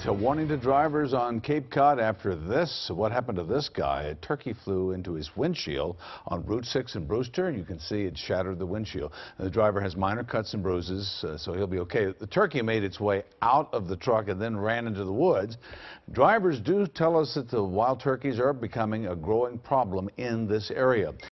a warning to drivers on Cape Cod after this. What happened to this guy? A turkey flew into his windshield on Route 6 in Brewster. You can see it shattered the windshield. The driver has minor cuts and bruises, so he'll be okay. The turkey made its way out of the truck and then ran into the woods. Drivers do tell us that the wild turkeys are becoming a growing problem in this area.